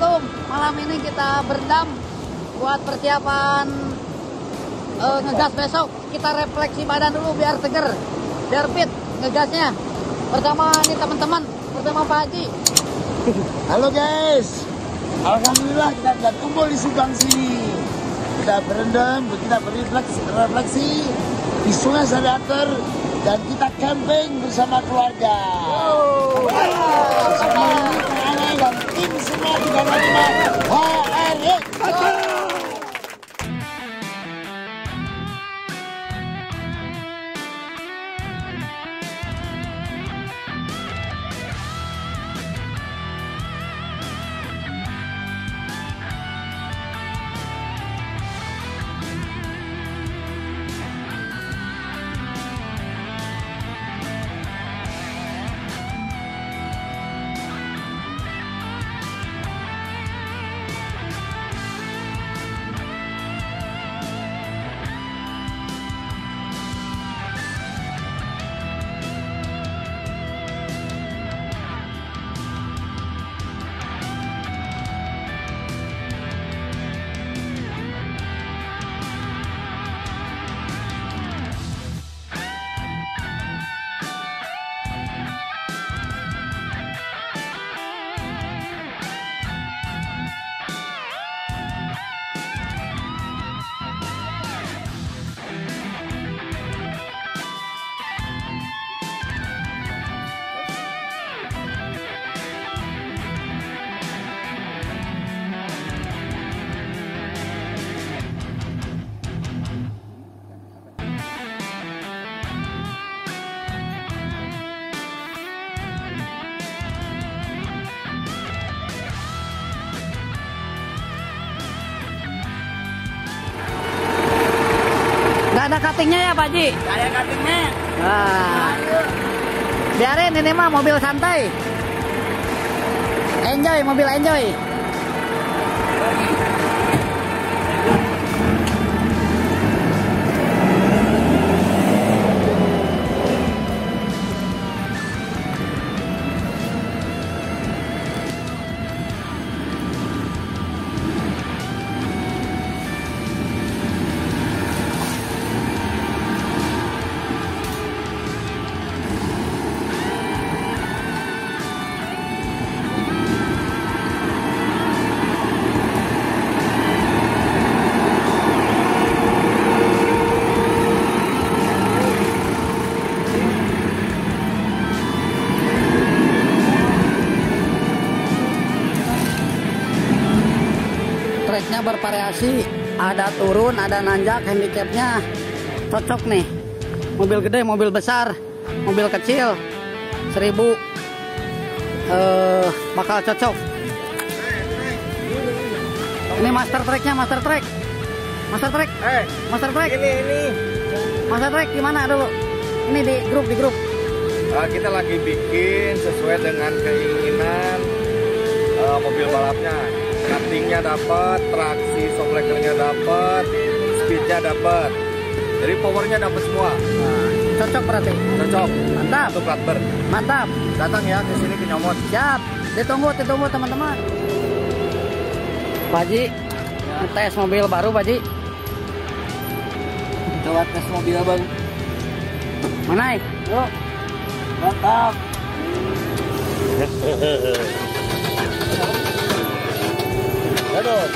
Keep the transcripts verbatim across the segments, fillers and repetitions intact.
Assalamualaikum. Malam ini kita berendam buat persiapan uh, ngegas besok. Kita refleksi badan dulu biar seger, biar fit ngegasnya. Bersama ini teman-teman, bersama Pak Haji. Halo guys, alhamdulillah kita sudah kumpul di Subang sini. Kita berendam, kita berefleksi refleksi di Sungai Sadater dan kita camping bersama keluarga. Oh, Bersama ini Kang dan tim semua tiga nol lima H R Y. Nggak ada cuttingnya ya Pak Haji? Nggak ada cuttingnya. Nah, biarin ini mah mobil santai. Enjoy, mobil enjoy. Treknya bervariasi, ada turun, ada nanjak, handicapnya cocok nih. Mobil gede, mobil besar, mobil kecil, seribu eh, bakal cocok. Ini master treknya, master trek, master trek, Eh, master trek, ini ini. master trek gimana dulu? Ini di grup, di grup. Uh, kita lagi bikin sesuai dengan keinginan uh, mobil balapnya. Cuttingnya dapat, traksi shockbreakernya dapat, speednya dapat, jadi powernya dapat semua. Nah, cocok berarti. Cocok. Mantap, Untuk flatbird. mantap. Datang ya ke sini ke Nyomot. Siap, ditunggu, ditunggu teman-teman. Pak Haji, tes mobil baru Pak Haji. Coba tes mobil bang. Mana? Yuk, mantap. Aduh.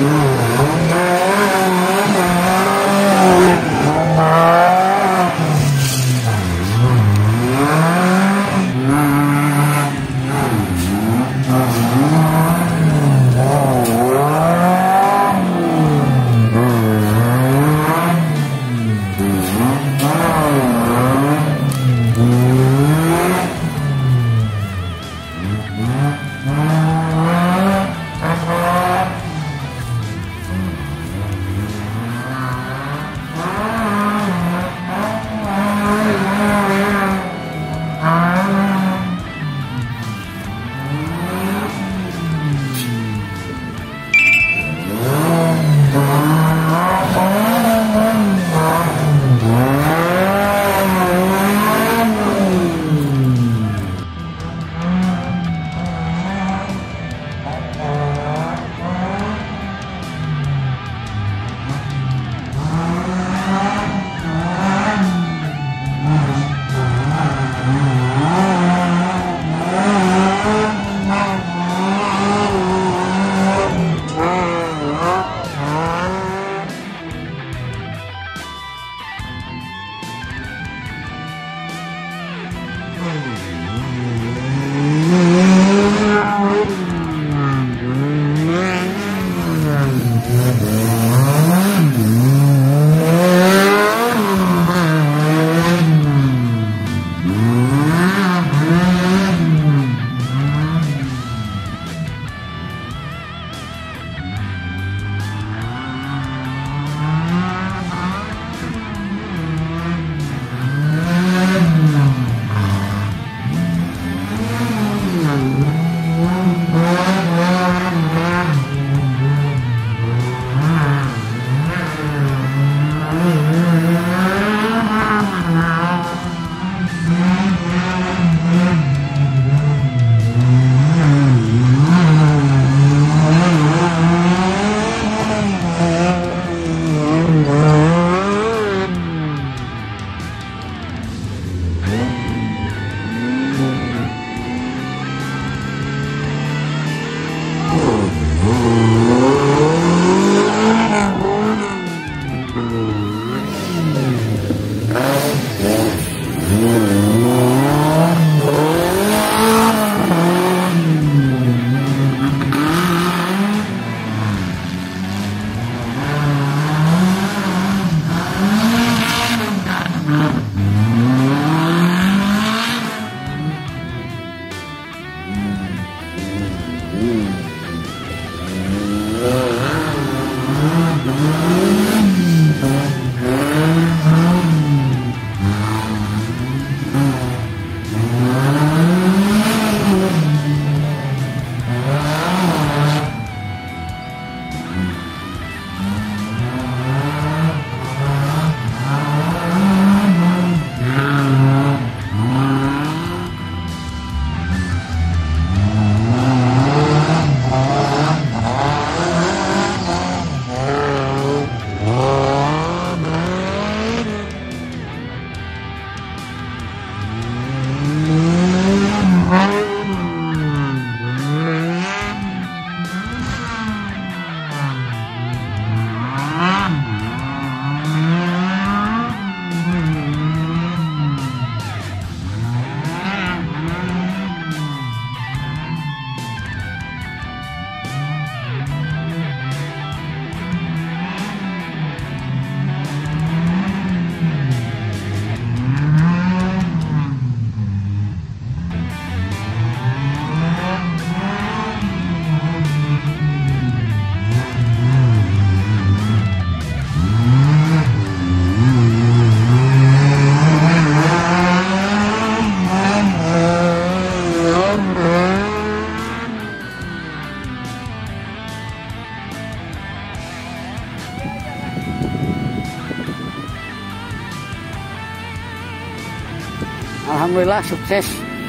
Alhamdulillah sukses.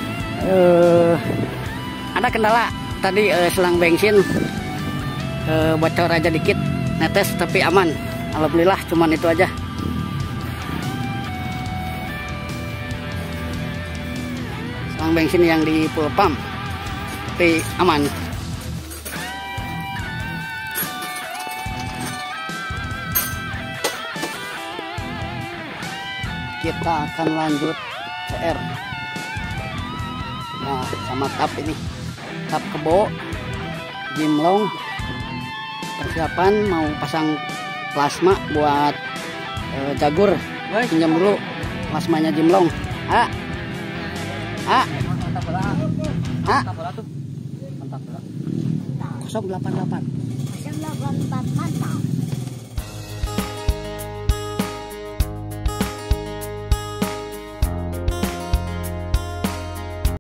Uh, ada kendala tadi, uh, selang bensin uh, bocor aja dikit, netes tapi aman. Alhamdulillah cuman itu aja. Selang bensin yang di full pump tapi aman. kita akan lanjut C R. Nah, sama tap ini, tap kebo, jimlong, persiapan mau pasang plasma buat eh, jagur. Pinjam dulu plasmanya jimlong. A, A, A, nol delapan delapan. nol delapan delapan mantap.